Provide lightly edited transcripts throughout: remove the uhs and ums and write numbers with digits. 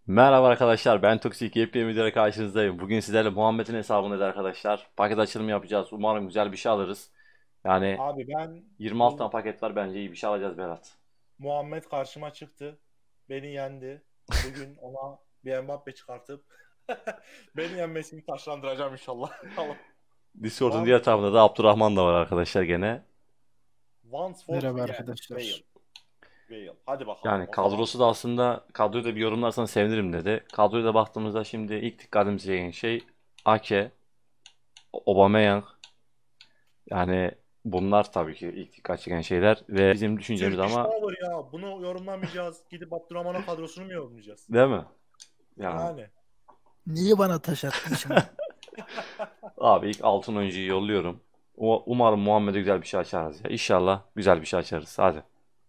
Merhaba arkadaşlar, ben Toksik, yepyeni bir videoyla karşınızdayım. Bugün sizlerle Muhammed'in hesabındayız arkadaşlar. Paket açılımı yapacağız. Umarım güzel bir şey alırız. Yani Abi ben 26 tane bu paket var, bence iyi bir şey alacağız Berat. Muhammed karşıma çıktı. Beni yendi. Bugün ona bir Mbappe çıkartıp beni yenmesini taşlandıracağım inşallah. Tamam. Discord'un Once, diğer tarafında da Abdurrahman da var arkadaşlar gene. once for Merhaba yeah, Bale. arkadaşlar. Bale. Hadi bakalım Yani o zaman. kadrosu da aslında, kadroyu da bir yorumlarsan sevinirim dedi. Kadroya da baktığımızda şimdi ilk dikkatimizi çeken şey Ake, Aubameyang. Yani bunlar tabii ki ilk dikkat çeken şeyler ve bizim düşüncemiz Turkish ama Power ya. Bunu yorumlamayacağız. Gidip Abdurrahman'ın kadrosunu mu yorumlayacağız? değil mi? Yani Yani. Niye bana taş attın şimdi? abi ilk altın oyuncuyu yolluyorum. Umarım Muhammed'e güzel bir şey açarız ya. İnşallah güzel bir şey açarız. Hadi.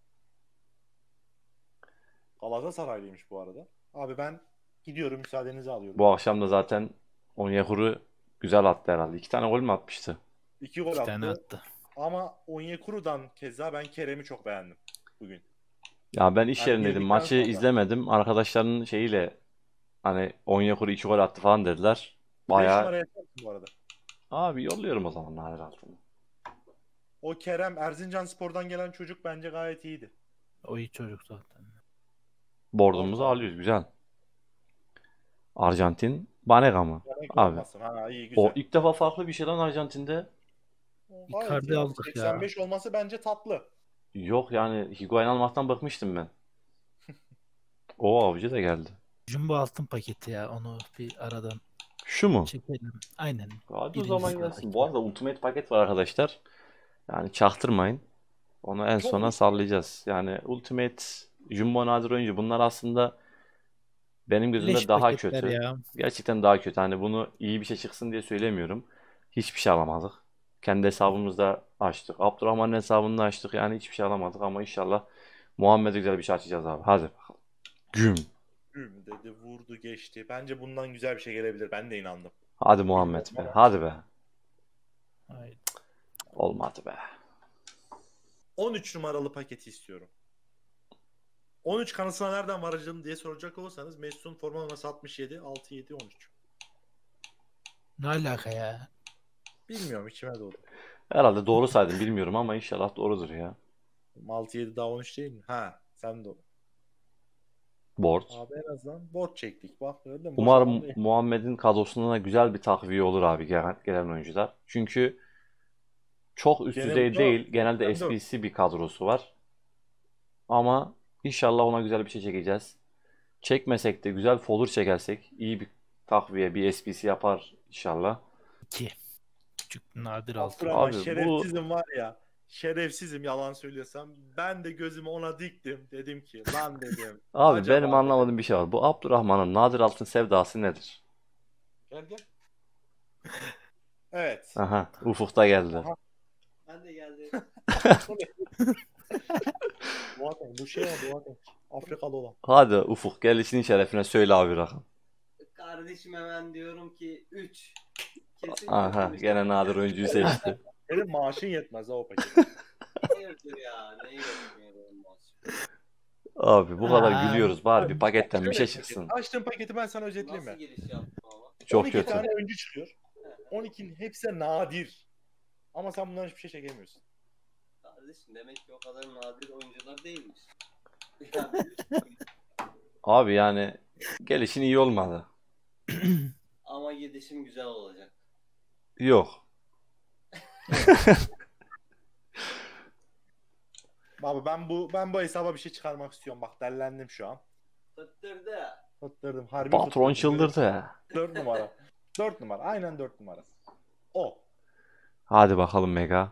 Galatasaraylıymış bu arada. Abi ben gidiyorum, müsaadenizi alıyorum. Bu akşam da zaten Onyekuru güzel attı herhalde. İki tane gol mü atmıştı? 2 gol 2 tane attı. attı. Ama Onyekuru'dan keza ben Kerem'i çok beğendim bugün. Ya ben iş Yani yerindeydim. girdikten Maçı sonra. izlemedim. Arkadaşların şeyiyle hani Onyekuru iki gol attı falan dediler. 5 Baya numaraya yaparsın bu arada. abi yolluyorum o zaman Nadir Altun'u. O Kerem Erzincanspor'dan gelen çocuk bence gayet iyiydi. O iyi çocuk zaten. Bordumuzu Orta. alıyoruz. Güzel. Arjantin. Banega mı? Yemek Abi. olmasın. Ha, iyi O güzel. ilk defa farklı bir şey lan Arjantin'de. O gayet Icardi iyi abi. aldık ya. 85 olması bence tatlı. Yok yani Higuain almaktan bıkmıştım ben. O avcı da geldi. Jumbo altın paketi ya. Onu bir aradan Şu mu? çekelim. Aynen. Hadi o Birinci zaman gelsin. Bu sıradaki. arada Ultimate paket var arkadaşlar. Yani çaktırmayın. Onu en Çok sona uçtu. sallayacağız. Yani Ultimate, Jumbo Nadir oyuncu bunlar aslında benim gözümde Leş daha paketler kötü. ya. Gerçekten daha kötü. Hani bunu iyi bir şey çıksın diye söylemiyorum. Hiçbir şey alamadık. Kendi hesabımızda açtık. Abdurrahman'ın hesabını da açtık. Yani hiçbir şey alamadık ama inşallah Muhammed'e güzel bir şey açacağız abi. Hadi bakalım. Güm. Güm dedi, vurdu, geçti. Bence bundan güzel bir şey gelebilir. Ben de inandım. Hadi Muhammed Bilmiyorum be. ama. Hadi be. Haydi. Olmadı be. 13 numaralı paketi istiyorum. 13 kanısına nereden varacağım diye soracak olursanız Mesut'un forma numarası 67, 6, 7, 13. Ne alaka ya? Bilmiyorum, içime doğdu. Herhalde doğru saydım bilmiyorum ama inşallah doğrudur ya. 6, 7 daha 13 değil mi? Ha, sen de. Board. Abi en azından borç çektik. Bak gördün mü? Boş adam Umarım değil. Muhammed'in kadrosuna da güzel bir takviye olur abi gelen oyuncular. Çünkü çok üst Gene düzey 4. değil. Genelde 84. SBC bir kadrosu var. Ama inşallah ona güzel bir şey çekeceğiz. Çekmesek de güzel folder çekersek iyi bir takviye, bir SBC yapar inşallah. 2. Küçük nadir altın. Abdurrahman Abi bu şerefsizim var ya. Şerefsizim yalan söylüyorsam. Ben de gözümü ona diktim. Dedim ki lan dedim. abi benim Acaba dedim. anlamadığım bir şey var. Bu Abdurrahman'ın nadir altın sevdası nedir? Gel gel. Evet. Aha, Ufuk'ta geldi. Aha. Ben de geldim. Boateng. Bu şey o Boateng. Afrikalı olan. Hadi Ufuk gelişinin şerefine söyle abi rakam. Kardeşim hemen diyorum ki 3. Kesin Aha kötü bir gene nadir oyuncuyu seçti. Senin maaşın yetmez ha o pakete. hayırdır ya. Ne yapıyorum maç. Abi bu kadar Aa, gülüyoruz bari bir paketten bir Şöyle şey paket. çıksın. Açtığım paketi ben sana özetleyeyim Nasıl mi? giriş yaptım ama? Çok 12 kötü. tane oyuncu çıkıyor. 12'nin hepsi nadir. Ama sen bundan hiçbir şey çekemiyorsun. Kardeşim demek ki o kadar nadir oyuncular değilmiş. Abi yani gelişin iyi olmadı. Ama gidişim güzel olacak. Yok. Abi ben bu hesaba bir şey çıkarmak istiyorum. Bak dellendim şu an. Fıttırdı. Fıttırdım. Harbi Patron fıttırdım. çıldırdı. 4 numara. 4 numara. Aynen 4 numara. O. Hadi bakalım Mega.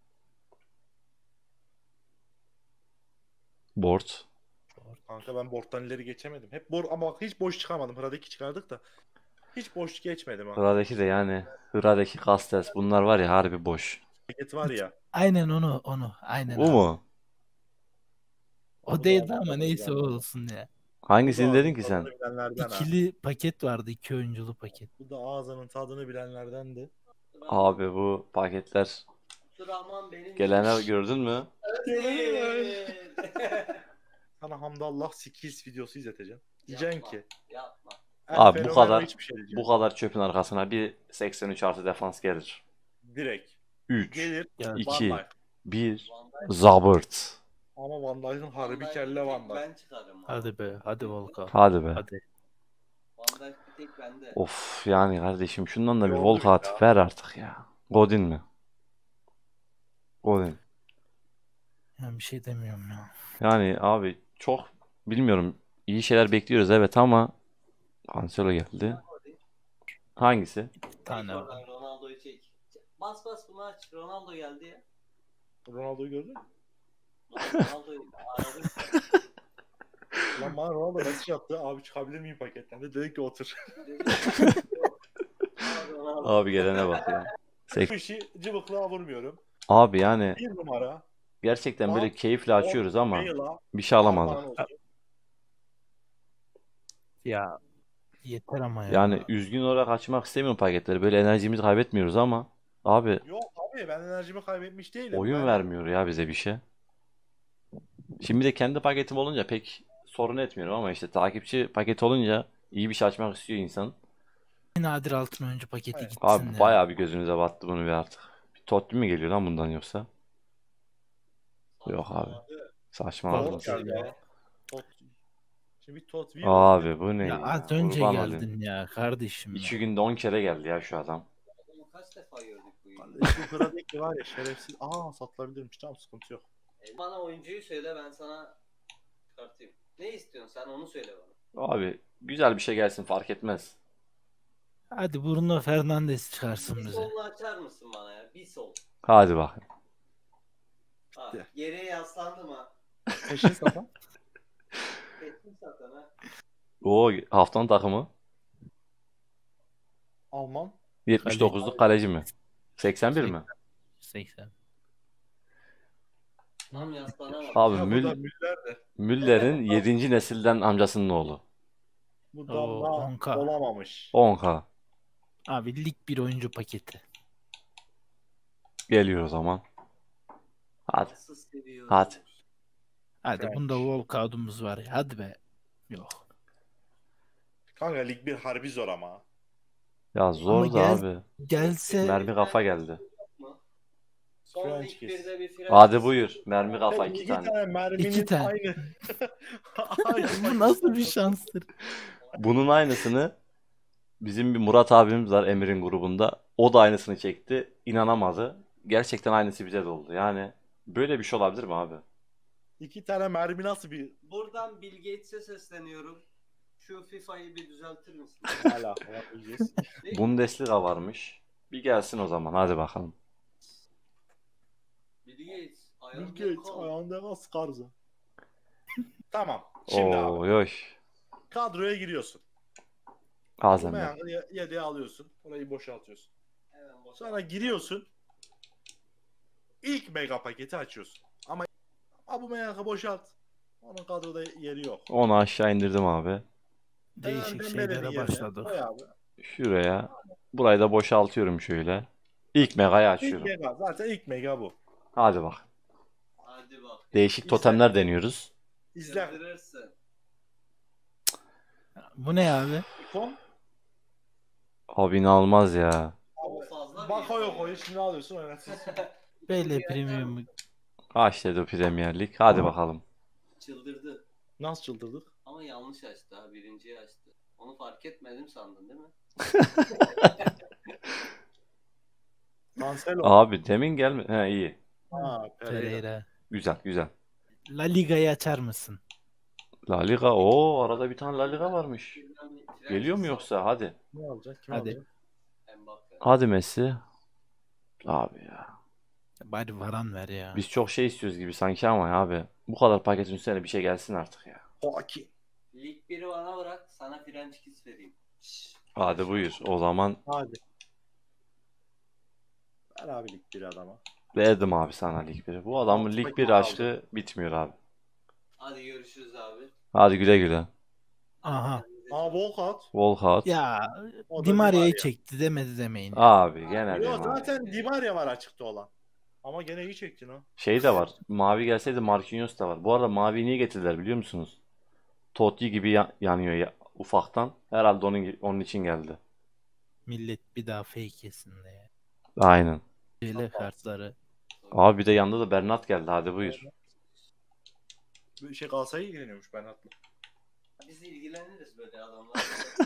Board. Kanka ben board'dan ileri geçemedim. Hep ama bak hiç boş çıkamadım. Hıradaki çıkardık da. Hiç boş geçmedim ha. Hıra'daki de yani Hıra'daki Kastes bunlar var ya harbi boş. Paket var ya. Aynen onu. Aynen Bu abi. mu? O değildi ama neyse o olsun ya. Bu da Hangisini dedin ağzının ki sen? tadını bilenlerden ha. İkili paket vardı. 2 oyunculu paket. Bu da ağzının tadını bilenlerdendi. Abi bu paketler Abdurrahman benim gelenler gördün mü? değil. Sana Hamdallah skills videosu izleteceğim. Diyeceksin Yapma, ki Yapma. Abi bu fenomen kadar hiçbir şey diyeceğim. bu kadar çöpün arkasına bir 83 artı defans gelir. Direkt. 3, Gelir. Ya, Van 2, Dijk. 1, Van Dijk- zabırt. Ama Van Dijk'ın harbi Van kelle Dijk'ı Van tek Dijk. Ben çıkarım. abi. Hadi be. Hadi Volkan. Hadi be. Hadi. Van Dijk bir tek bende. Of yani kardeşim şundan da bir Yordu Volkan beni ya. ver artık ya. Godin mi? Godin. Ya bir şey demiyorum ya. Yani abi çok bilmiyorum. İyi şeyler bekliyoruz evet ama Cancelo geldi. Hangisi? Bir tane var. Oradan Ronaldo'yu çek. Bas bas bunu aç. Ronaldo geldi ya. Ronaldo'yu gördün mü? Ronaldo'yu aradım. Lan bana Ronaldo mesaj attı. Abi çıkabilir miyim paketten de? Dedi ki otur. Ronaldo. Abi gelene bak ya. Bu işi cıvıklığa vurmuyorum. Abi yani Bir numara. gerçekten böyle keyifle açıyoruz ama Bale'a bir şey alamadık. armağan olsun. Ya yeter ama ya. Yani üzgün olarak açmak istemiyorum paketleri. Böyle enerjimizi kaybetmiyoruz ama abi Yok abi ben enerjimi kaybetmiş değilim. oyun Ben- vermiyor ya bize bir şey. Şimdi bir de kendi paketim olunca pek sorun etmiyorum ama işte takipçi paketi olunca iyi bir şey açmak istiyor insan. Nadir altın oyuncu paketi Evet. gitsin Abi ya. bayağı bir gözünüze battı bunu bir artık. Bir Totti mi geliyor lan bundan yoksa? Yok abi. Saçmaladım. Vallahi geldi ya. ya. Tot. Şimdi bir Tot Abi bu ne Ya ya? az önce Kurban geldin olayım. ya kardeşim. 2 Ya. günde 10 kere geldi ya şu adam. Adamı kaç defa gördük bu yıl. Bu Kradeki var ya şerefsiz. Aa satılabilirmiş tamam sıkıntı yok. Bana oyuncuyu söyle ben sana çıkartayım. Ne istiyorsun sen onu söyle bana. Abi güzel bir şey gelsin fark etmez. Hadi Bruno Fernandes çıkarsın Bir bize. solunu açar mısın bana ya? Bir sol. Hadi bak. Ha, Gitti. geriye yaslandım ha. Peşin satan. Ettim zaten ha. O haftanın takımı Alman. 79'luk kaleci mi? 81 mi? 80. Tam yaslanamadım. Abi Ya bu da Müller de. Müller'in 7. nesilden amcasının oğlu. Bu Oo, damla 10K. olamamış. 10K. Abi lig bir oyuncu paketi. Geliyor o zaman. Hadi. Nasıl seviyorum. Hadi. Hadi French. bunda Volkaut'umuz var ya. Hadi be. Yok. Kanka lig bir harbi zor ama. Ya zor da gel- abi. Gelse Mermi kafa geldi. Son French lig kiss. birde bir French Hadi kiss. buyur. Mermi kafa İki 2 tane. tane merminin İki tane. aynı. Aynı bu nasıl bir şanstır? Bunun aynısını bizim bir Murat abimiz var Emir'in grubunda. O da aynısını çekti. İnanamadı. Gerçekten aynısı bize de oldu. Yani böyle bir şey olabilir mi abi? İki tane mermi nasıl bir Buradan Bill Gates'e sesleniyorum. Şu FIFA'yı bir düzeltir misin? hala yapacağız. Değil mi? Bundesliga varmış. Bir gelsin o zaman. Hadi bakalım. Bill Gates. Bill ayağında Gates kol. ayağında nasıl karza. Tamam. Şimdi abi Oo, yoş. kadroya giriyorsun. Azem. Yedeği alıyorsun. Orayı boşaltıyorsun. Hemen boş. Sonra giriyorsun. İlk mega paketi açıyorsun. Ama bu mega boşalt. Onun kadroda yeri yok. Onu aşağı indirdim abi. Değişik Hemen şeylere Dembele'nin yerine başladık. koy abi. Şuraya. Burayı da boşaltıyorum şöyle. İlk megayı İlk açıyorum. mega. Zaten ilk mega bu. Hadi bak. Hadi bak. Değişik totemler deniyoruz. İzle. Çıldırırsın. Bu ne abi? İkon. Abi inanılmaz ya. O fazla Bak bir o yok info o. ya. Şimdi alıyorsun oynatsın. Böyle premium. Kaç dedi Premier Lig. Hadi bakalım. Çıldırdı. Nasıl çıldırdık? Ama yanlış açtı ha. Birinciyi açtı. Onu fark etmedim sandın değil mi? Cancelo. Abi demin gelme. He iyi. Ha, Pereira. Pereira. Güzel güzel. La Liga'yı açar mısın? La Liga. Oo arada bir tane La Liga varmış. Birden bir fren Geliyor mu kiss yoksa? Hadi. Ne olacak? Kim Hadi. alacak? al. Mbappe. Hadi Messi. Abi ya. Bari Varan ver ya. Biz çok şey istiyoruz gibi sanki ama ya abi. Bu kadar paketin üstüne bir şey gelsin artık ya. Haki. Lig 1'i bana bırak. Sana French kiss vereyim. Hadi buyur. O zaman Hadi. Ver abi lig bir adama. verdim abi sana Lig 1'i. Bu adamın Altı Lig paket 1 aldı. aşkı bitmiyor abi. Hadi görüşürüz abi. Hadi güle güle. Aha. Aa Volkat. Walcott. Ya O da Di Maria'yı Di Maria. çekti demedi demeyin. Abi gene Yok diyorum abi. zaten Di Maria var açıkta olan. Ama gene iyi çektin ha. Şey de var. Mavi gelseydi Marquinhos da var. Bu arada mavi niye getirdiler biliyor musunuz? Totti gibi yanıyor ya, ufaktan. Herhalde onun için geldi. Millet bir daha fake yesin diye. Aynen. Böyle kartları. Abi bir de yanında da Bernat geldi. Hadi buyur. Bir şey Galatasaray'a ilgileniyormuş Bernat'la. Biz ilgileniriz böyle adamlar.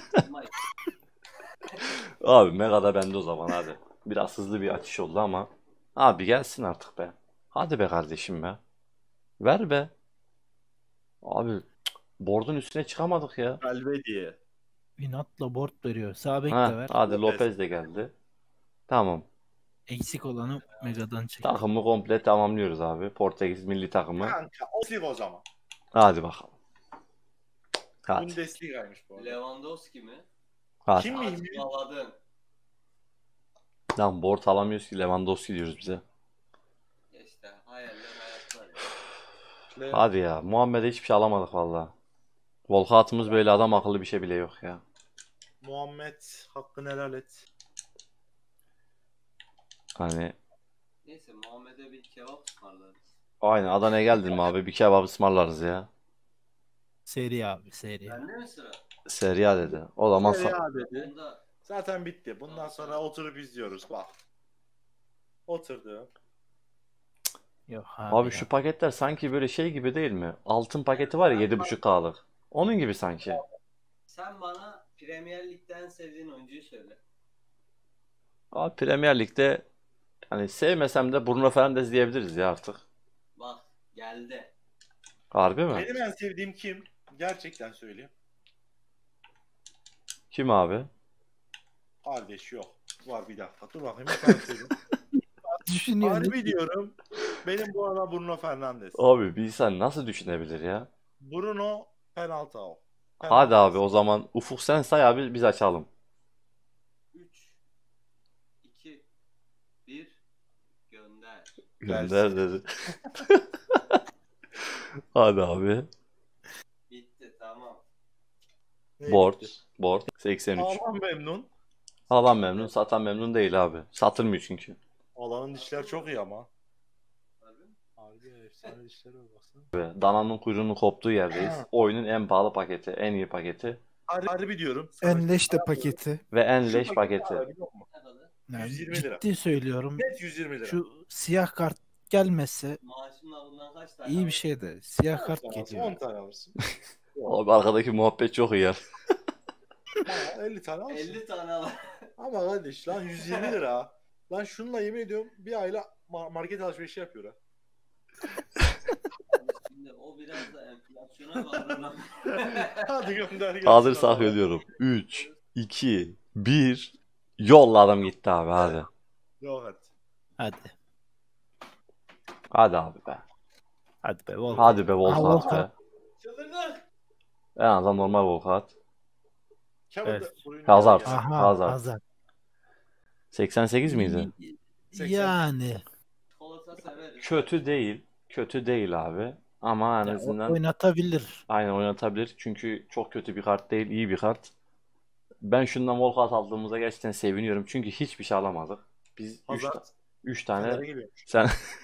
Abi Mega da bende o zaman hadi. Biraz hızlı bir açış oldu ama. Abi gelsin artık be. Hadi be kardeşim be. Ver be. Abi board'un üstüne çıkamadık ya. Belvedere. Inatla board veriyor. Sağ bek de Ha, ver. hadi Lopez. Lopez de geldi. Tamam. Eksik olanı Mega'dan çek. Takımı komple tamamlıyoruz abi. Portekiz milli takımı. Kanka o lig o zaman. Hadi bakalım. Hadi. Bundesliga'ymış bu arada. Lewandowski mi? Hadi. Kim miyim? Saçmaladın. Lan board alamıyoruz ki Lewandowski diyoruz bize. Ya işte hayaller hayatlar ya. Hadi ya. Muhammed'e hiçbir şey alamadık valla. Volkatımız böyle adam akıllı bir şey bile yok ya. Muhammed hakkını helal et. Hani Neyse Muhammed'e bir kebap ısmarlarız. aynen Adana'ya geldin mi abi? Bir kebap ısmarlarız ya. Seri abi seri. Bende mi sıra? Serie A dedi. O zaman Ya dedi. Bunda Zaten bitti. Bundan sonra oturup izliyoruz. Bak. Oturdu. Yok abi, abi ya. şu paketler sanki böyle şey gibi değil mi? Altın paketi var ya 7,5K'lık. Onun gibi sanki. sen bana Premier Lig'de en sevdiğin oyuncuyu söyle. Abi Premier Lig'de hani sevmesem de Bruno Fernandes diyebiliriz ya artık. Bak geldi. Harbi mi? Benim en sevdiğim kim? Gerçekten söyleyeyim. Kim abi? Kardeş yok. Var bir dakika. Dur bakayım. Bir tane söyleyeyim. Düşünüyor. Harbi diyorum. Benim bu arada Bruno Fernandes. Abi bir insan nasıl düşünebilir ya? Bruno penaltı o. Hadi abi o zaman Ufuk sen say abi biz açalım. 3 2 1 gönder. Gönder dedi. Hadi abi. Bitti tamam. Board. Board. 83. Alan memnun. Alan memnun, satan memnun değil abi. Satılmıyor çünkü. Alanın dişler çok iyi ama. Harbi mi? Harbi efsane dişleri var baksana. Ve dananın kuyruğunun koptuğu yerdeyiz. Oyunun en pahalı paketi, en iyi paketi Harbi diyorum. Enleş de paketi. ve en Şu leş paket paketi. var, biliyor musun? Ne kadar? Yani 120 lira. ciddi söylüyorum. Net 120 lira. Şu siyah kart gelmese Maaşımla bundan kaç tane iyi bir alırım? şey de siyah 10 kart tane alırsın, geliyor. 10 tane alırsın. Abi arkadaki muhabbet çok iyi ya. Ama 50 tane alırsın. 50 tane alırım. Ama kardeş lan 120 lira. Lan şununla yemin ediyorum bir ayla market alışverişi yapıyor ha. Şimdi o biraz da enflasyona bağlı. Hadi gönder gelsin. Hazırsak abi. ödüyorum. 3, 2, 1. Yolla adam gitti abi hadi. Yok hadi. Hadi. Hadi abi be. Hadi be. Volkan. Hadi be Volkat Volkan. be. Çıldırdık. En azından normal Volkat. Kevin Evet. de oyunun Hazard. yanına geldi. Aha. Hazard. Hazard. 88 miydi? Yani. Çikolata severiz. Kötü değil. Kötü değil abi. Ama en Ya, azından oynatabilir. aynen oynatabilir. Çünkü çok kötü bir kart değil. İyi bir kart. Ben şundan Volkat aldığımıza gerçekten seviniyorum. Çünkü hiçbir şey alamadık. Biz 3 Hazard. tane Fener'e geliyormuş. sen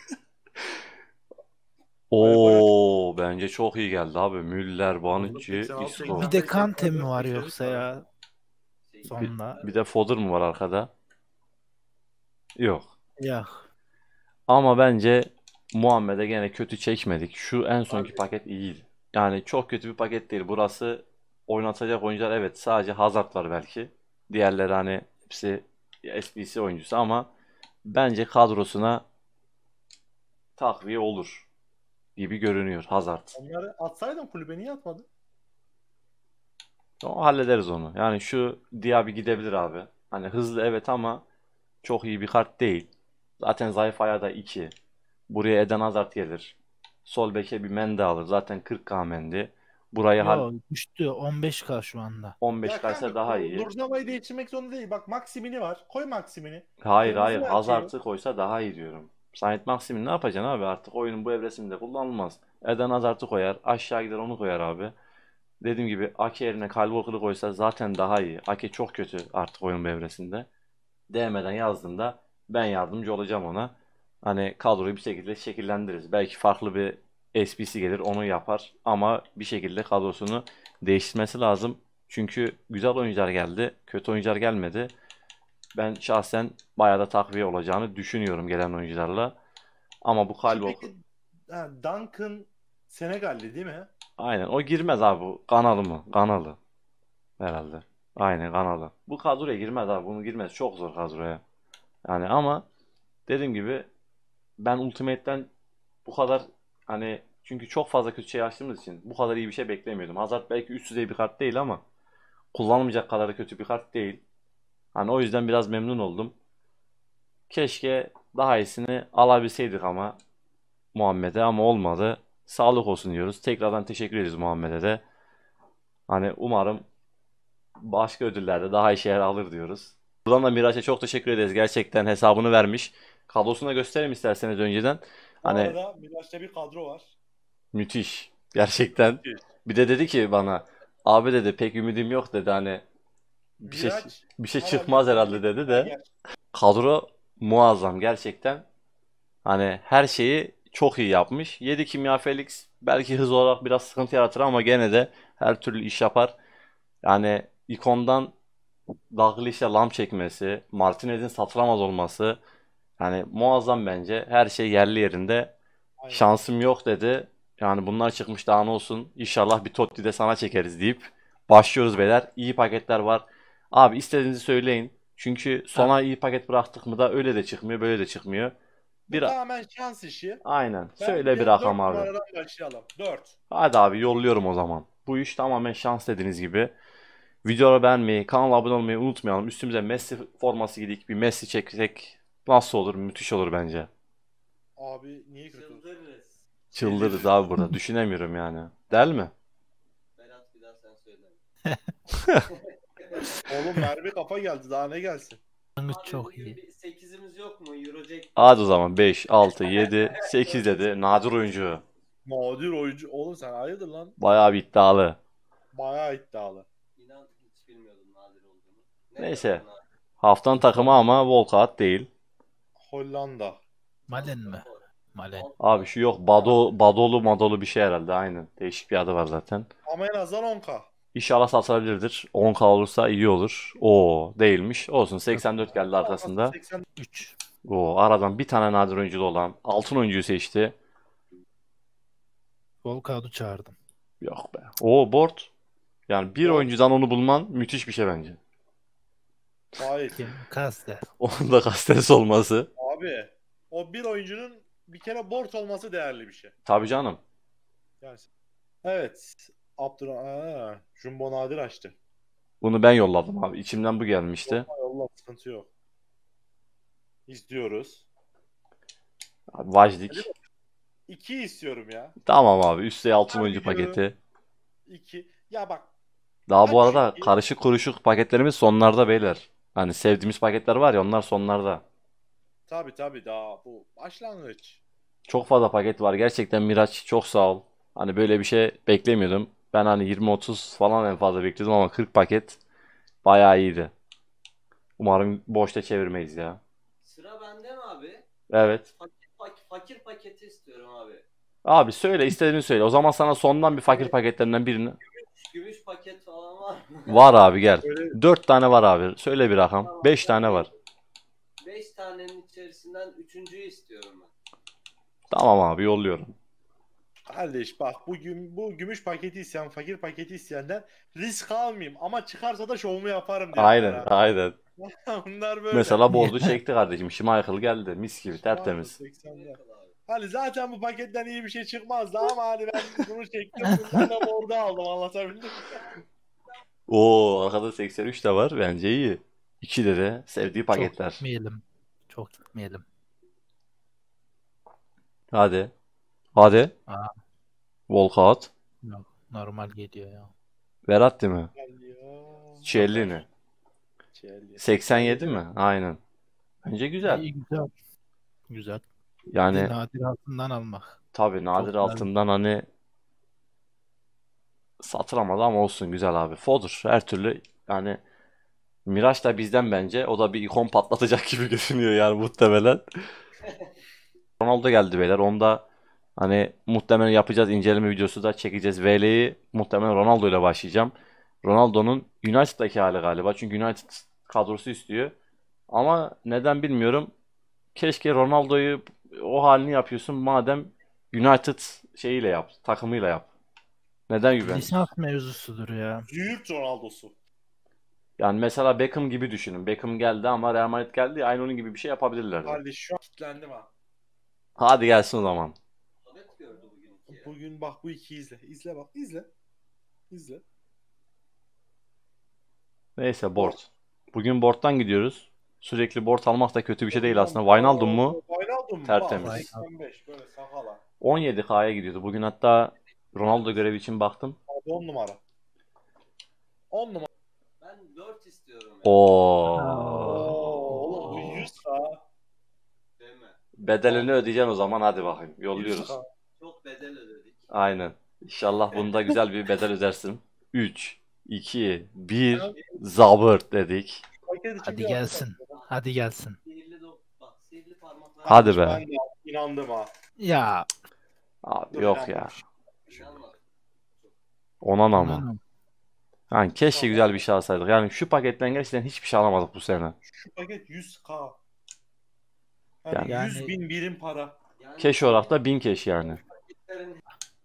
Oo bence çok iyi geldi abi. Müller, Bonucci, 86, Isco. Bir de Kante mi var yoksa ya? Şey, Sonunda. Bir de Fodder mı var arkada? Yok. Ya. Ama bence Muhammed'e gene kötü çekmedik. Şu en sonki Abi. paket iyiydi. Yani çok kötü bir paket değil. Burası oynatacak oyuncular evet sadece Hazard var belki. Diğerleri hani hepsi SBC oyuncusu ama bence kadrosuna takviye olur gibi görünüyor Hazard. Onları atsaydın kulübe niye atmadın? O hallederiz onu. Yani şu Diaby gidebilir abi. Hani hızlı evet ama çok iyi bir kart değil. Zaten zayıf ayağı da 2. Buraya Eden Hazard gelir. Sol beke bir Mendy alır. Zaten 40K Mendy. Burayı Yo, düştü 15K şu anda. 15 Ya kaysa kanka, daha iyi. Nurzamayı değiştirmek zorunda değil. Bak Maksimini var. Koy Maksimini. Hayır Kırmızı hayır. belki. Hazard'ı koysa daha iyi diyorum. Samet Maxim'in ne yapacaksın abi artık oyunun bu evresinde kullanılmaz. Eden Hazard'ı koyar. Aşağı gider onu koyar abi. Dediğim gibi Ake yerine Kyle Walker'ı koysa zaten daha iyi. Ake çok kötü artık oyun bu evresinde. DM'den yazdığında ben yardımcı olacağım ona. hani kadroyu bir şekilde şekillendiririz. Belki farklı bir SPC gelir onu yapar ama bir şekilde kadrosunu değiştirmesi lazım. Çünkü güzel oyuncular geldi, kötü oyuncular gelmedi. Ben şahsen bayağı da takviye olacağını düşünüyorum gelen oyuncularla. Ama bu Şimdi Kyle peki Duncan Senegalli değil mi? aynen o girmez abi bu. Kanalı mı? Kanalı herhalde. Aynen kanalı. Bu kadroya girmez abi. Bunu girmez. Çok zor kadroya. Yani ama dediğim gibi ben Ultimate'den bu kadar hani çünkü çok fazla kötü şey açtığımız için bu kadar iyi bir şey beklemiyordum. Hazard belki üst düzey bir kart değil ama kullanılmayacak kadar da kötü bir kart değil. Hani o yüzden biraz memnun oldum. Keşke daha iyisini alabilseydik ama Muhammed'e ama olmadı. Sağlık olsun diyoruz. Tekrardan teşekkür ederiz Muhammed'e de. Hani umarım başka ödüllerde daha işe yer alır diyoruz. Buradan da Miraç'a çok teşekkür ederiz. Gerçekten hesabını vermiş. Kadrosunu da göstereyim isterseniz önceden. Bu Hani arada Miraç'ta bir kadro var. müthiş. Gerçekten. Bir de dedi ki bana abi dedi pek ümidim yok dedi hani bir şey Miraç bir şey herhalde çıkmaz herhalde dedi de Gel. kadro muazzam gerçekten. Hani her şeyi çok iyi yapmış. 7 kimya Felix belki hız olarak biraz sıkıntı yaratır ama gene de her türlü iş yapar. Yani ikondan Dalglish'le lam çekmesi, Martinez'in satılamaz olması yani muazzam bence. Her şey yerli yerinde. Aynen. Şansım yok dedi. Yani bunlar çıkmış daha ne olsun. İnşallah bir Totti de sana çekeriz deyip başlıyoruz beyler. İyi paketler var. Abi istediğinizi söyleyin. Çünkü sona iyi paket bıraktık mı da öyle de çıkmıyor, böyle de çıkmıyor. Bu Bir tamamen şans işi. aynen. Söyle bir Bence 4 rakam abi. numaradan başlayalım. 4. Hadi abi yolluyorum o zaman. Bu iş tamamen şans dediğiniz gibi. Videoları beğenmeyi, kanala abone olmayı unutmayalım. Üstümüze Messi forması giydik. Bir Messi çeksek nasıl olur? Müthiş olur bence. Abi niye kötü olsun? Çıldırırız. Çıldırırız abi burada. Düşünemiyorum yani. Değil mi? Berat bir daha sen söyle. Oğlum mermi kafa geldi. Daha ne gelsin? Başlangıç Abi çok bugün iyi. bir 8'imiz yok mu? Eurojack. Hadi o zaman 5, 6, 7, 8 dedi. Nadir oyuncu. Nadir oyuncu. Oğlum sen hayırdır lan? Bayağı bir iddialı. Bayağı iddialı. İnan hiç bilmiyordum nadir olduğunu. Neyse. kadar nadir? Haftanın takımı ama Walcott değil. Hollanda. Malen mi? Malen. Abi şu yok. Badolu Madolu bir şey herhalde. Aynen. Değişik bir adı var zaten. Ama en azından 10K. İnşallah satılabilirdir. 10K olursa iyi olur. Oo değilmiş. Olsun 84 geldi arkasında. 80 3. Oo aradan bir tane nadir oyunculu olan altın oyuncuyu seçti. Volkan'ı çağırdım. Yok be. Oo board. Yani bir Board. oyuncudan onu bulman müthiş bir şey bence. Hayır. Kim? Kaste. Onun da kastesi olması. Abi o bir oyuncunun bir kere board olması değerli bir şey. Tabii canım. Yani, evet. Jumbo Nadir açtı. Bunu ben yolladım abi. İçimden bu gelmişti. Yolla yolla sıkıntı yok. İzliyoruz. Abi, Vajdik. 2 istiyorum ya. Tamam abi. Üstte altın Ben oyuncu biliyorum. paketi. 2. Ya bak Daha bu aç arada şu karışık kuruşuk paketlerimiz sonlarda beyler. Hani sevdiğimiz paketler var ya onlar sonlarda. tabii daha bu başlangıç. Çok fazla paket var. Gerçekten Miraç çok sağ ol. Hani böyle bir şey beklemiyordum. Ben hani 20-30 falan en fazla bekliyordum ama 40 paket bayağı iyiydi. Umarım boşta çevirmeyiz ya. Sıra bende mi abi? Evet. Fakir paketi istiyorum abi. Abi söyle istediğini söyle. O zaman sana sondan bir fakir paketlerinden birini. Gümüş paket falan var mı? Var abi gel. Böyle 4 tane var abi. Söyle bir rakam. Tamam, 5 tane var. 5 tanenin içerisinden üçüncüyü istiyorum ben. Tamam abi yolluyorum. kardeş bak bu gümüş paketi isteyen fakir paketi isteyenden risk almayayım ama çıkarsa da şovumu yaparım diye. Aynen aynen. Bunlar böyle. Mesela bordu çekti kardeşim. Schmeichel geldi. Mis gibi tertemiz. 80'de. Abi. Hani zaten bu paketten iyi bir şey çıkmazdı ama hani ben bunu çektim bundan da orada aldım anlatabildim mi? Oo arkada 83 de var. Bence iyi. 2'de de sevdiği Çok paketler. gitmeyelim. Çok gitmeyelim. Hadi. Hadi. Aa, Walcott. yok. Normal geliyor ya. Verratti mi? Ya. Chiellini. Çelli. 87 mi? Aynen. Bence güzel. İyi, güzel. Güzel. Bir de Yani nadir altından almak. tabii nadir güzel. altından hani satılamadı ama olsun güzel abi. Fodur. Her türlü yani Miraç da bizden bence. O da bir ikon patlatacak gibi görünüyor yani muhtemelen. Ronaldo geldi beyler. Onda hani muhtemelen yapacağız, inceleme videosu da çekeceğiz. VL'yi muhtemelen Ronaldo ile başlayacağım. Ronaldo'nun United'daki hali galiba. Çünkü United kadrosu istiyor. Ama neden bilmiyorum. Keşke Ronaldo'yu o halini yapıyorsun. Madem United şeyiyle yap, takımıyla yap. Neden Juventus? Lisans mevzusudur ya. Büyük Ronaldo'su. Yani mesela Beckham gibi düşünün. Beckham geldi ama Real Madrid geldi ya, aynı onun gibi bir şey yapabilirlerdi. Kardeş şu an kilitlendim ha. Hadi gelsin o zaman. Ahmet gördü bugün iki ya. Bugün bak bu iki izle. İzle bak izle. İzle. Neyse board. Bugün board'tan gidiyoruz. Sürekli board almak da kötü bir şey değil aslında. Wijnaldum mu? Wijnaldum mu? Tertemiz. Bak, 85 böyle sakala. 17K'ya gidiyordu. Bugün hatta Ronaldo görevi için baktım. Abi 10 numara. 10 numara. Ben 4 istiyorum ya. Oo. Oğlum bu 100 ha. Değil mi? Bedelini ödeyeceksin o zaman, hadi bakayım. Yolluyoruz. Çok bedel ödedik. Aynen. İnşallah bunda güzel bir bedel ödersin. 3, 2, 1, zabırt dedik. Hadi gelsin. Hadi gelsin. Bak sihirli parmaklar. Hadi be. Ben de inandım ha. Ya. Abi yok ya. İnanma. Onan ama. Anam. Yani keşke güzel bir şey alsaydık. Yani şu paketten gerçekten hiçbir şey alamadık bu sene. Şu paket 100k. Hani Yani- 100 bin birim para. Yani Keş olarak da 1000 keş yani. paketlerin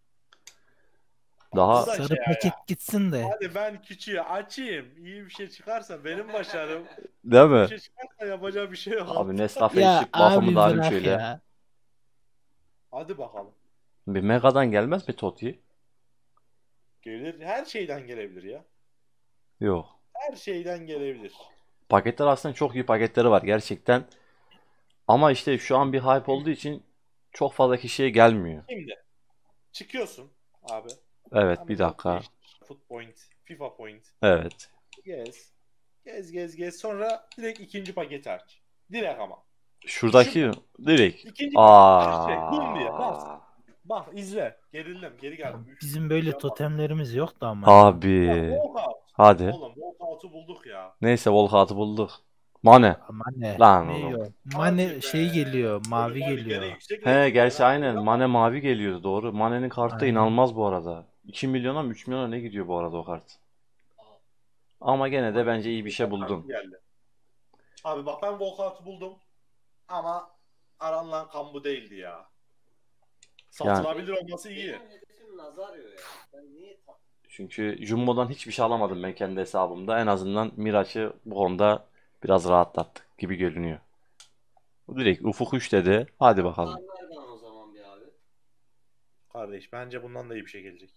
Daha Güzel Sarı şey ya. paket gitsin de. Hadi ben küçüğü açayım. İyi bir şey çıkarsa benim başarım. değil Bir mi? şey çıkarsa yapacağı bir şey yok. Abi Nescafe Ya içip lafımı abi da alayım bırak şöyle. ya. Hadi bakalım. Bir Mega'dan gelmez mi Totti? Gelir. Her şeyden gelebilir ya. Yok. Her şeyden gelebilir. Paketler aslında çok iyi paketleri var gerçekten. Ama işte şu an bir hype olduğu için çok fazla kişiye gelmiyor. Şimdi çıkıyorsun abi. Evet, bir dakika. Foot point, FIFA point. Evet. Gez. Gez. Sonra direkt ikinci paketi aç. Direkt ama. Şuradaki direkt. İkinci paketi aç. Bum Aa. diye bas. Bak izle. Gerildim. Geri geldim. Üf, Bizim böyle yapma. totemlerimiz yoktu ama. Abi. Walkout. Hadi. Oğlum walkout'u bulduk ya. Neyse Volkat'ı bulduk. Mane. Ama ne? Lan Ne oğlum. yiyor? Hadi Mane be. şey geliyor. Mavi Oğlum abi, geliyor. gene yüksek He rating gerçi var ha. aynen. Mane mavi geliyordu, doğru. Mane'nin kartı da Aynen. inanılmaz bu arada. 2 milyona mı 3 milyona ne gidiyor bu arada o kart. Ama gene de bence iyi bir şey buldun. Geldi. Abi bak ben walkout'u buldum. Ama aranılan kan bu değildi ya. Satılabilir olması iyi. benim hedefim Nazario ya. Ben niye Çünkü Jumbo'dan hiçbir şey alamadım ben kendi hesabımda. En azından Miraç'ı bu konuda biraz rahatlattık gibi görünüyor. Direkt Ufuk 3 dedi. Hadi bakalım. ver bana o zaman bir abi. Kardeş bence bundan da iyi bir şey gelecek.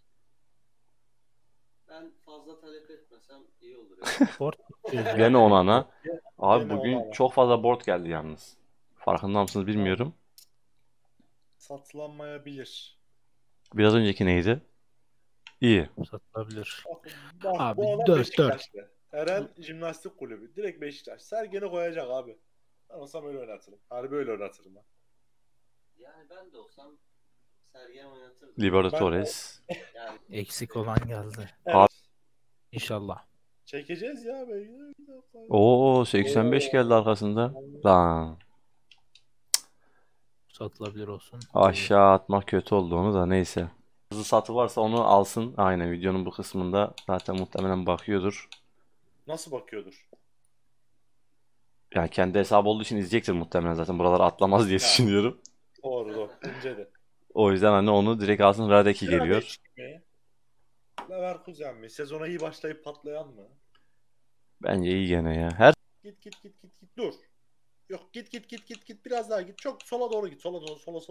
Ben fazla talep etmesem iyi olur ya. Sport tutuyoruz ya. Gene Onana. Abi Gene bugün Onana. çok fazla board geldi yalnız. Farkında mısınız bilmiyorum. Satılanmayabilir. Biraz önceki neydi? İyi. Satılabilir. Bak Abi, bu adam 4-4. Beşiktaşlı. Eren Jimnastik Kulübü. Direkt Beşiktaş. Sergen'i koyacak abi. Ben olsam öyle oynatırım. Harbi öyle oynatırım ben. Yani ben de olsam Sergen oynatırdım. Libertadores. Yani Eksik olan geldi. Evet. İnşallah. Çekeceğiz ya be. Oo 85 geldi arkasında. Lan Satılabilir olsun. aşağı atmak kötü oldu, onu da neyse. Hızlı satı varsa onu alsın. Aynen, videonun bu kısmında zaten muhtemelen bakıyordur. Nasıl bakıyordur? Yani kendi hesabı olduğu için izleyecektir muhtemelen, zaten buraları atlamaz diye Ya. düşünüyorum. Doğru. Bence de. O yüzden hani onu direkt alsın. Radeki geliyor. Leverkusen mi? Sezona iyi başlayıp patlayan mı? Bence iyi gene ya. Her Git. Dur. Yok git. Biraz daha git. Çok sola doğru git. Sola doğru. Sola.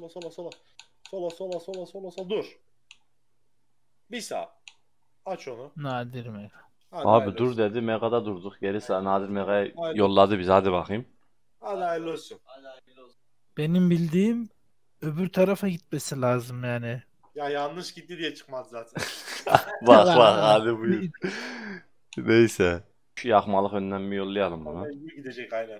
Sola. Dur. Bir sağ. Aç onu. Nadir mi? Hadi abi hayırlı dur olsun. dedi, Mega'da durduk. Gerisi Nadir Mega'ya Aynen. yolladı bizi. Hadi bakayım. Hadi hayırlı olsun. hala hayırlı olsun. Benim bildiğim öbür tarafa gitmesi lazım yani. Ya yanlış gitti diye çıkmaz zaten. Bak hadi buyur. Neyse. Şu yakmalık önlemi yollayalım buna. Mecbur gidecek aynen.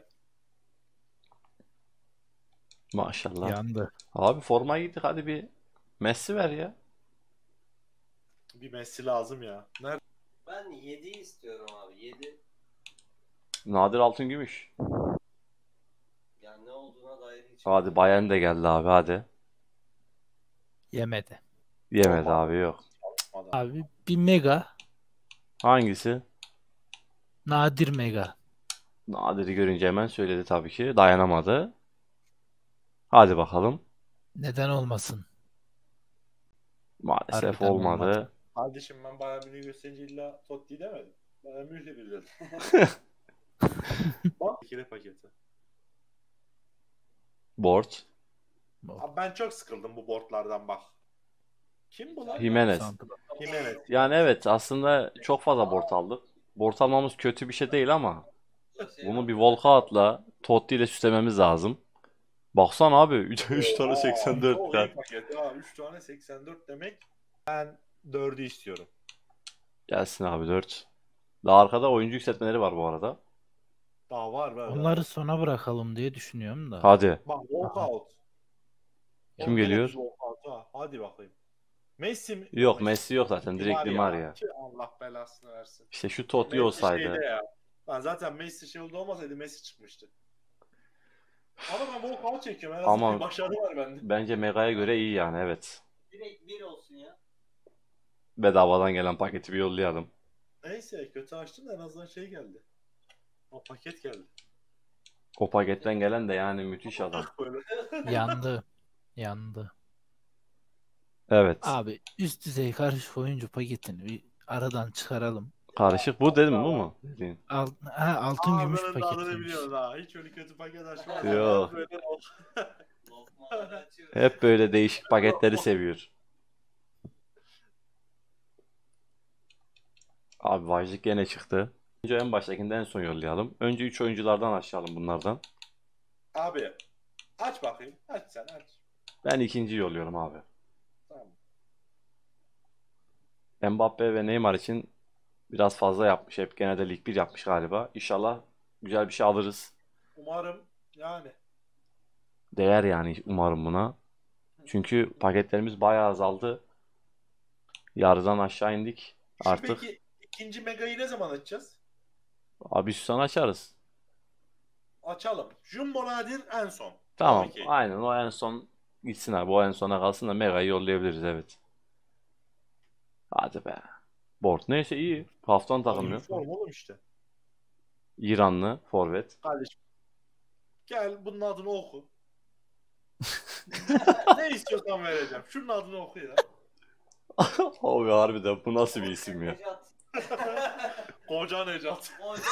Maşallah. Yandı. Abi forma giydik, hadi bir Messi ver ya. Bir Messi lazım ya. Nerede? Ben 7 istiyorum abi. 7. Nadir altın gümüş. Yani ne olduğuna dair Hadi Bayern de geldi abi hadi. Yemedi. Yemedi abi yok. Abi bir mega. Hangisi? Nadir mega. Nadir'i görünce hemen söyledi tabii ki. Dayanamadı. Hadi bakalım. Neden olmasın? Maalesef Harbiden olmadı. olmadı. Kardeşim ben Bayern Münih'i gösterince illa Totti demedim. Bayern Münih'le bir dedim. Bak. İkili paketi. Board. Abi ben çok sıkıldım bu boardlardan bak. Kim bu lan? Jimenez. Santrafor. Jimenez. Yani evet aslında çok fazla board aldık. Board almamız kötü bir şey değil ama bunu bir walkout'la Totti ile süslememiz lazım. Baksana abi 3 tane 84 Çok tane. iyi paket. 3 tane 84 demek. Ben 4'ü istiyorum. Gelsin abi 4. Daha arkada oyuncu yükseltmeleri var bu arada. Daha var. Onları sona bırakalım diye düşünüyorum da. Hadi. Bak walkout. Kim Gene geliyor? bir walkout ha. Hadi bakayım. Messi mi? Yok Messi yok zaten. Direkt Di Di Maria. Ki Allah belasını versin. İşte şu Totti Messi olsaydı. şeyde ya. Lan zaten Messi şey olmasaydı Messi çıkmıştı. Ama ben walkout çekiyorum. En azından Ama- bir başarı var bende. Bence Mega'ya göre iyi yani evet. Direkt bir olsun ya. Bedavadan gelen paketi bir yollayalım. Neyse kötü açtım da en azından şey geldi. O paket geldi. O paketten gelen de yani müthiş adam. Böyle. Yandı. Yandı. Evet. Abi üst düzey karışık oyuncu paketini bir aradan çıkaralım. Karışık bu dedim bu mu? Dediğin. Altın gümüş Ağzının tadını paketiymiş. biliyoruz ha. Hiç öyle kötü paket açmaz. Yok. Böyle Lokmaları açıyoruz. Hep böyle değişik paketleri seviyor. Abi Vajlik gene çıktı. Önce en baştakinden en son yollayalım. Önce 3 oyunculardan açalım bunlardan. Abi aç bakayım. Aç sen aç. Ben ikinci yolluyorum abi. Tamam. Mbappe ve Neymar için biraz fazla yapmış. Hep gene de Lig 1 yapmış galiba. İnşallah güzel bir şey alırız. Umarım yani. Değer yani umarım buna. Çünkü paketlerimiz bayağı azaldı. Yarıdan aşağı indik. Şu Artık peki ikinci megayı ne zaman açacağız? abi Süsan açarız. Açalım. Jumbo Nadir en son. Tamam. Okey. Aynen o en son gitsin abi. O en sona kalsın da Mega'yı yollayabiliriz evet. Hadi be. Board neyse iyi. Haftan takılmıyor. Form oğlum işte. İranlı forvet. Kardeşim. Gel bunun adını oku. Ne istiyorsan vereceğim. Şunun adını oku ya. Abi harbiden bu nasıl bir isim ya? Necat. Koca Necat.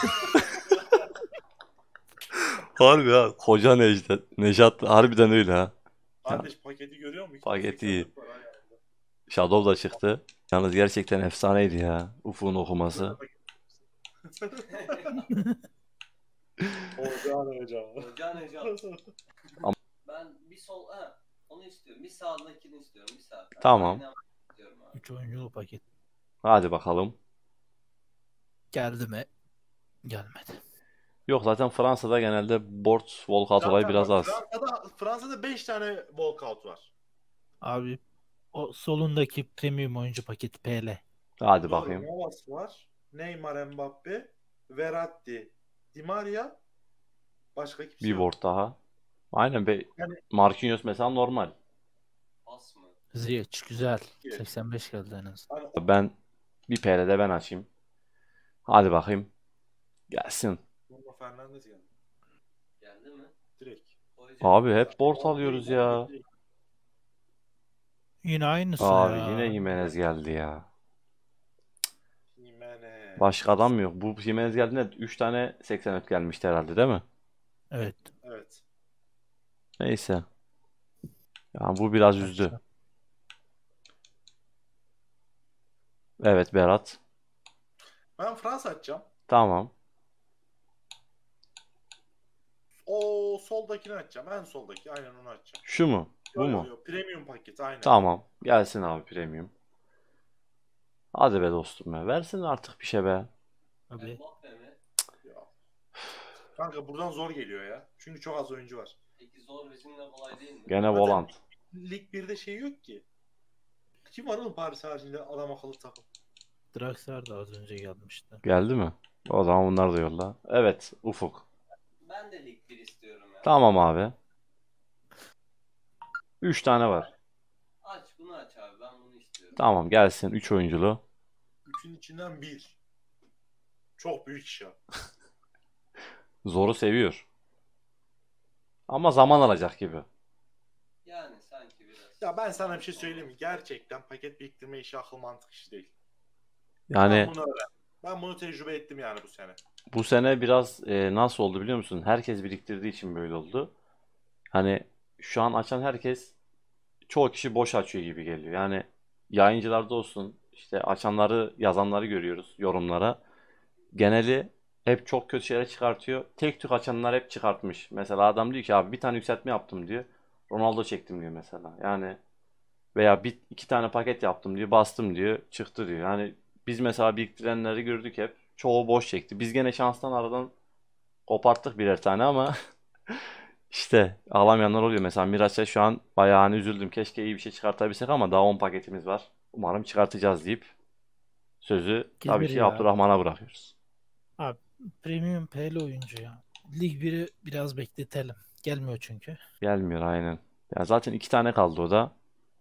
Harbi ha. Koca Necdet. Nejat harbiden öyle ha. Kardeş paketi görüyor musun? Paketi iyi. 84 var ha yanında. Shadow da çıktı. Yalnız gerçekten efsaneydi ya. Ufuk'un okuması. Koca Necat. Koca Necat. Ama- Ben bir sol onu istiyorum. Bir sağdakini istiyorum. Bir sağ. Tamam. Aynen istiyorum abi. 3 oyunculu paket. Hadi bakalım. Geldi mi? Gelmedi. Yok zaten Fransa'da genelde board walkout olayı biraz az. Fransa'da 5 tane walkout var. Abi o solundaki premium oyuncu paketi PL. Hadi bakayım. Navas var. Neymar, Mbappe, Verratti, Di Maria. Başka kimse Bir yok. board daha. Aynen be. Yani- Marquinhos mesela normal. Pas mı? Ziyech güzel. Evet. 85 geldi en az. Hani Ben bir PL'de ben açayım. Hadi bakayım. Gelsin. Bruno Fernandes geldi. Geldi mi? Direkt. Koyacağım. Abi hep board alıyoruz ya. Yine aynısı Abi ya. yine Jimenez geldi ya. Jimenez. Başka adam mı yok? Bu Jimenez geldiğinde 3 tane 84 gelmişti herhalde değil mi? Evet. Evet. Neyse. Yani bu biraz üzdü. Evet Berat. Ben Fransa açacağım. Tamam. O soldakini açacağım. En soldaki. Aynen onu açacağım. Şu mu? Bu Yo, yo, mu? yo. Premium paket. Aynen. Tamam. Gelsin abi premium. Hadi be dostum be. Versin artık bir şey be. Abi Mbappe mi? Ya. Kanka buradan zor geliyor ya. Çünkü çok az oyuncu var. Peki zor bizimle kolay değil mi? Gene Zaten- volant. Lig 1'de şey yok ki. Kim var oğlum Paris haricinde adam akıllı takım? Draxler da az önce gelmişti. Geldi mi? O zaman bunlar da yolla. Evet Ufuk. Ben de Lig 1 istiyorum ya. Tamam abi. 3 tane var. Aç bunu aç abi. Ben bunu istiyorum. Tamam gelsin 3 oyunculu. Üçün içinden bir. Çok büyük iş ya. Zoru seviyor. Ama zaman alacak gibi. Yani sanki biraz. Ya ben sana bir şey söyleyeyim mi? Gerçekten paket biriktirme işi akıl mantık işi değil. Yani Ben bunu öğrendim. Ben bunu tecrübe ettim yani bu sene. bu sene biraz nasıl oldu biliyor musun? Herkes biriktirdiği için böyle oldu. Hani şu an açan herkes çoğu kişi boş açıyor gibi geliyor. Yani yayıncılarda olsun işte açanları yazanları görüyoruz yorumlara. Geneli hep çok kötü şeyler çıkartıyor. Tek tük açanlar hep çıkartmış. Mesela adam diyor ki abi bir tane yükseltme yaptım diyor. Ronaldo çektim diyor mesela. Yani veya bir iki tane paket yaptım diyor. Bastım diyor. Çıktı diyor. Yani biz mesela biriktirenleri gördük hep. Çoğu boş çekti. Biz gene şanstan aradan koparttık birer tane ama işte alamayanlar oluyor. Mesela Miraç'a şu an bayağı hani üzüldüm. Keşke iyi bir şey çıkartabilsek ama daha 10 paketimiz var. Umarım çıkartacağız deyip sözü tabii Gelir ki ya. Abdurrahman'a bırakıyoruz. Abi Premium PL oyuncu ya. Lig 1'i biraz bekletelim. Gelmiyor çünkü. Gelmiyor aynen. Ya zaten iki tane kaldı o da.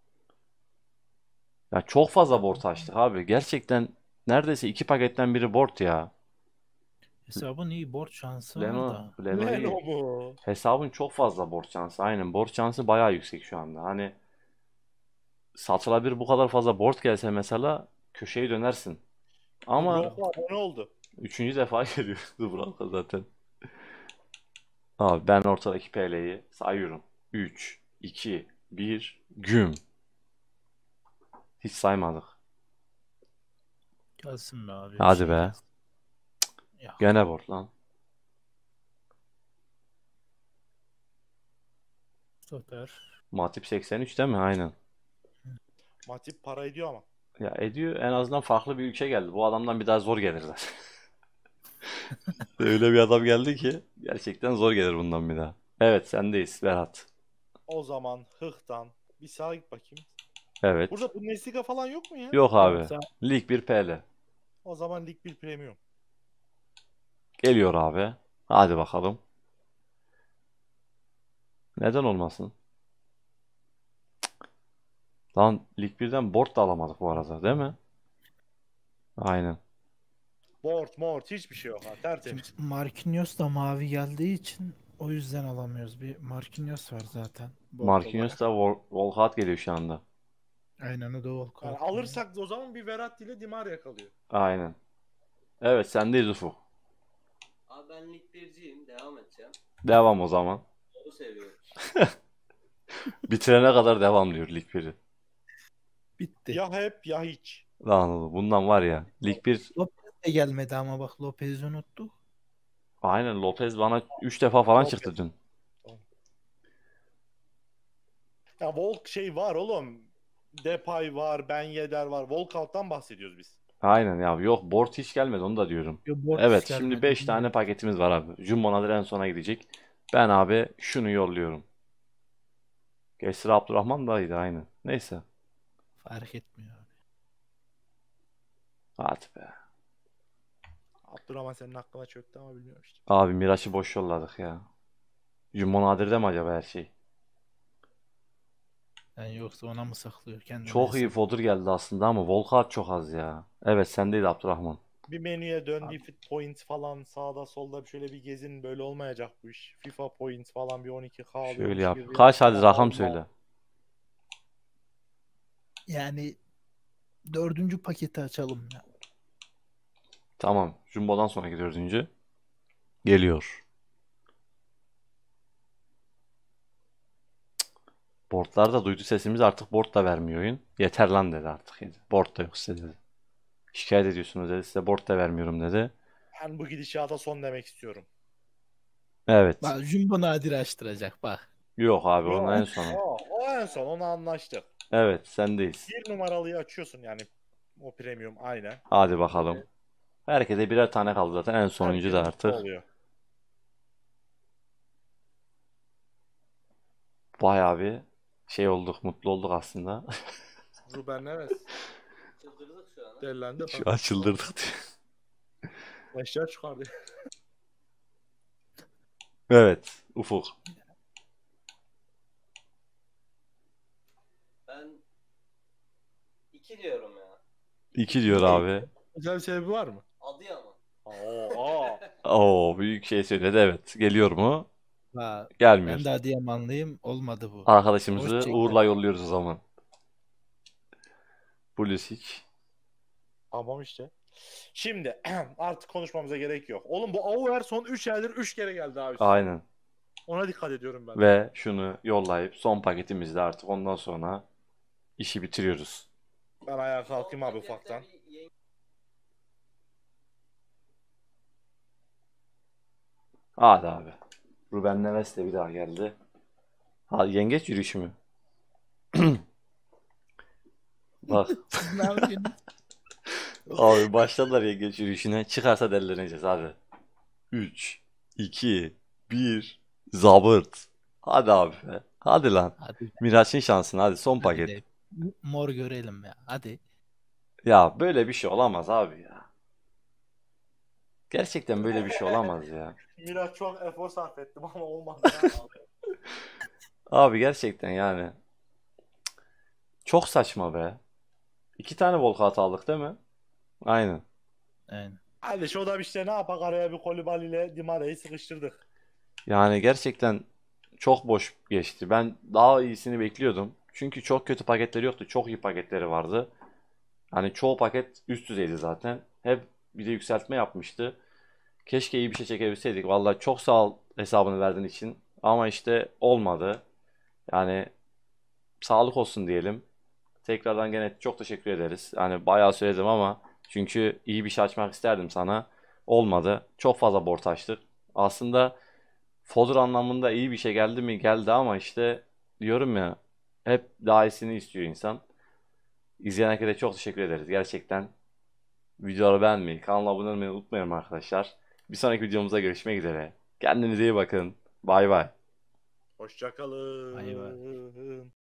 Ya çok fazla board açtık abi. Gerçekten neredeyse iki paketten biri board ya. Hesabın iyi borç şansı var Leno, da. Leno Leno iyi. mu? Hesabın çok fazla borç şansı. Aynen borç şansı bayağı yüksek şu anda. Hani satılabilir bu kadar fazla board gelse mesela köşeyi dönersin. Ama Dubrovka abone oldu. üçüncü defa geliyor Dubravka zaten. Abi ben ortadaki PL'yi sayıyorum. 3, 2, 1, güm. Hiç saymadık. Gelsin be abi. Bir Hadi şey be. gelsin. Ya. Gene board lan. Stoper. Matip 83 değil mi? Aynen. Matip para ediyor ama. Ya ediyor en azından farklı bir ülke geldi. Bu adamdan bir daha zor gelir zaten. Öyle bir adam geldi ki gerçekten zor gelir bundan bir daha. Evet sendeyiz Berat. O zaman hıhtan bir sağa git bakayım. Evet. Burada Bundesliga falan yok mu ya? Yok abi. Yoksa Lig 1 PL. O zaman Lig 1 Premium. Geliyor abi. Hadi bakalım. Neden olmasın? Lan Lig 1'den board da alamadık bu arada değil mi? Aynen. Board, mort hiçbir şey yok ha. şimdi Tertemiz. Marquinhos da mavi geldiği için o yüzden alamıyoruz. Bir Marquinhos var zaten. Board Marquinhos olarak. da Volkat geliyor şu anda. Aynen o da Yani Volkan. alırsak da o zaman bir Verratti ile Di Maria kalıyor. Aynen. Evet sendeyiz Ufuk. Abi ben lig birciyim. Devam edeceğim. Devam o zaman. Onu seviyorum. Bitirene kadar devam diyor Lig 1'i. Bitti. Ya hep ya hiç. Lan oğlum, bundan var ya. Lig 1 Lopez de gelmedi ama bak Lopez'i unuttuk. aynen Lopez bana 3 defa falan Lopez. çıktı dün. Ya Volk şey var oğlum. Depay var, Ben Yedder var. Walkout'tan bahsediyoruz biz. Aynen ya. Yok board hiç gelmedi onu da diyorum. Yo, board Evet hiç şimdi gelmedi. 5 tane paketimiz var abi. Jumbo Nadir en sona gidecek. Ben abi şunu yolluyorum. Geçtir Abdurrahman da iyiydi aynen. Neyse. Fark etmiyor abi. Hadi be. Abdurrahman senin aklına çöktü ama bilmiyorum işte. Abi Miraç'ı boş yolladık ya. Jumbo Nadir'de mi acaba her şey? Yani yoksa ona mı saklıyor kendini? Çok iyi hesap? fodder geldi aslında ama Volkat çok az ya. Evet sendeydi Abdurrahman. Bir menüye dön, Abi. bir fit points falan sağda solda şöyle bir gezin, böyle olmayacak bu iş. FIFA points falan bir 12K Şöyle alıyormuş yap. gibi. Kaç hadi Falan rakam olmaz. söyle. Yani dördüncü paketi açalım ya. Tamam. Jumbo'dan sonraki dördüncü. Geliyor. Boardlar da duydu sesimizi artık board da vermiyor oyun. Yeter lan dedi artık. Board da yok size dedi. Şikayet ediyorsunuz dedi. Size board da vermiyorum dedi. Ben bu gidişata son demek istiyorum. Evet. Bak Jumbo Nadir açtıracak bak. Yok abi Yok, onun en sonu. o en son onu anlaştık. Evet sendeyiz. Bir numaralıyı açıyorsun yani o premium aynen. Hadi bakalım. Herkese birer tane kaldı zaten. En sonuncu da Herkes mutlu artık. oluyor. Bayağı bir şey olduk. Mutlu olduk aslında. Ruben Neves Çıldırdık şu an. delilendi. Şu an çıldırdık diyor. Eşya çıkardı. Evet. Ufuk. 2 diyorum ya. 2 diyor abi. Özel bir sebebi var mı? Adıyaman. Oo. Oo, büyük şey söyledi, evet. Geliyor mu? Ha, Gelmiyor. ben de Adıyamanlıyım. Olmadı bu. Arkadaşımızı Hoşçakal. Uğur'la yolluyoruz o zaman. Pulisic. Tamam işte. Şimdi artık konuşmamıza gerek yok. Oğlum bu Auer son 3 aydır 3 kere geldi abi. Aynen. Ona dikkat ediyorum ben. Ve şunu yollayıp son paketimizde artık ondan sonra işi bitiriyoruz. Ben ayağa kalkayım abi Son ufaktan. pakette bir Hadi abi. Ruben Neves de bir daha geldi. Ha, yengeç yürüyüşü mü? Bak Siz ne yapıyorsunuz? abi, başladılar yengeç yürüyüşüne. Çıkarsa delileneceğiz hadi. 3, 2, 1. Zabırt. Hadi abi be. Hadi lan. Hadi, Miraç'ın şansını, hadi son hadi paket. de mor görelim ya. Hadi. Ya böyle bir şey olamaz abi ya. Gerçekten böyle bir şey olamaz ya. Miraç çok efor sarf ettim ama olmadı. Abi gerçekten yani. Çok saçma be. 2 tane Volkat aldık değil mi? Aynen. Aynen. Hadi şu da işte ne yapak, araya bir Kolibali ile Dimara'yı sıkıştırdık. Yani gerçekten çok boş geçti. Ben daha iyisini bekliyordum. Çünkü çok kötü paketleri yoktu. Çok iyi paketleri vardı. Hani çoğu paket üst düzeydi zaten. Hep bir de yükseltme yapmıştı. Keşke iyi bir şey çekebilseydik. Vallahi çok sağ ol hesabını verdiğin için. Ama işte olmadı. Yani sağlık olsun diyelim. Tekrardan gene çok teşekkür ederiz. Yani bayağı söyledim ama çünkü iyi bir şey açmak isterdim sana. Olmadı. Çok fazla borç açtık. Aslında Fodor anlamında iyi bir şey geldi mi? Geldi ama işte diyorum ya, hep daha iyisini istiyor insan. İzleyen herkese çok teşekkür ederiz. Gerçekten videoları beğenmeyi, kanala abone olmayı unutmayın arkadaşlar. Bir sonraki videomuzda görüşmek üzere. Kendinize iyi bakın. Bay bay. Hoşçakalın. Bay bay.